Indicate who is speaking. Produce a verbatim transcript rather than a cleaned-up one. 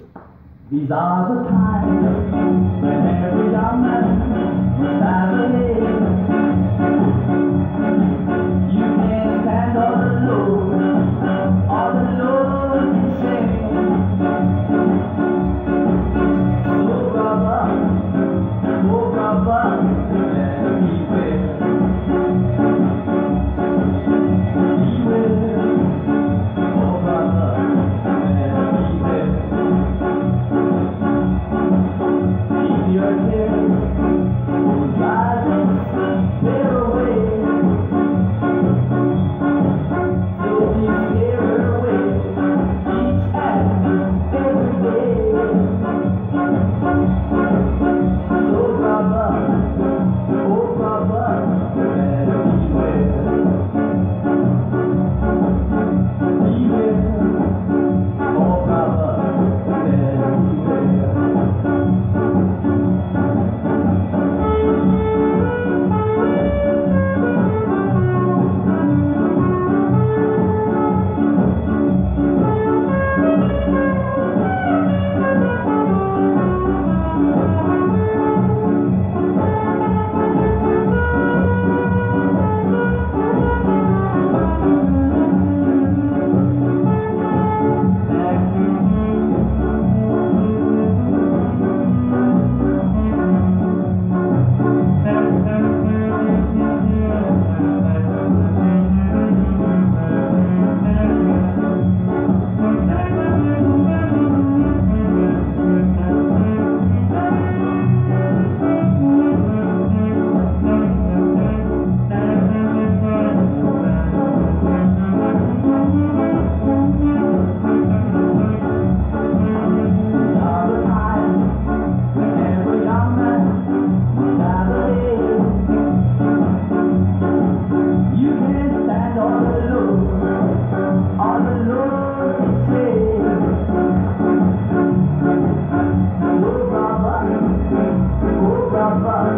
Speaker 1: These are the times when every young man must have a head. You can't stand all the load, all the load you share. So brother, oh brother, better beware. Beware, oh brother, better beware. Keep your head, oh driving, bear away. So be scared away, each and every day. So brother, oh brother, better beware. Beware, oh brother, better beware. Brother,